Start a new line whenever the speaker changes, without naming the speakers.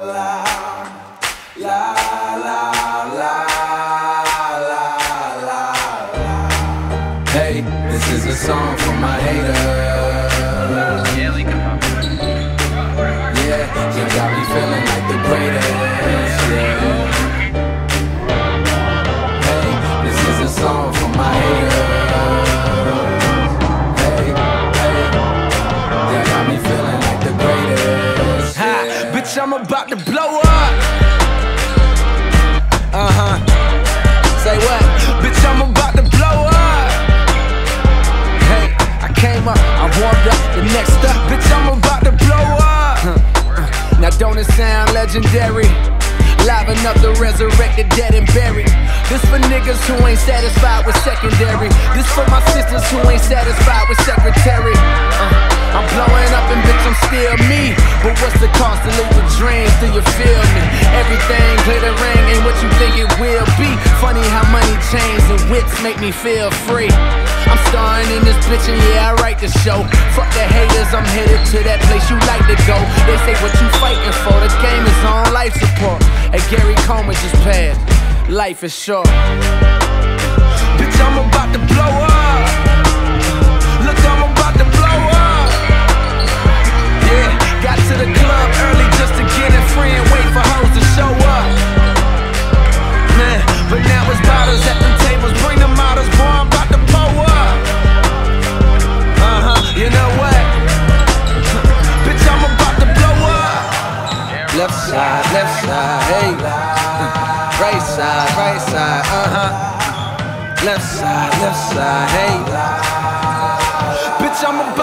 Hey, this is a song for my haters. Yeah, you got me feeling like the greatest. Yeah. Hey, this is a song for my haters. Hey, you got me feeling like the greatest.
Ha, bitch, I'm about to blow up. Say what? Bitch, I'm about to blow up. Hey, I came up, I warmed up. The next up, bitch, I'm about to blow up. Now don't it sound legendary? Liven up the resurrected, dead and buried. This for niggas who ain't satisfied with secondary. This for my sisters who ain't satisfied with secretary. I'm blowing up and bitch, I'm still me. But what's the cost to live with dreams? Do you feel me? Everything glittering ain't what you think it will be. Funny how money, chains, and whips make me feel free. I'm starring in this bitch and yeah, I write the show. Fuck the haters, I'm headed to that place you like to go. They say what you fighting for, the game is on life support. Hey, Gary Coleman just passed, life is short. Bitch, I'm about to blow up. Look, I'm about to blow up. Yeah, got to the club early just to get it free and wait for hoes to show up. Man, but now it's bottles at them tables, bring them models, boy, I'm about to pull up. You know what? Bitch, I'm about to blow up. Left side, hey. Right side, Left side, hey. Bitch, I'm about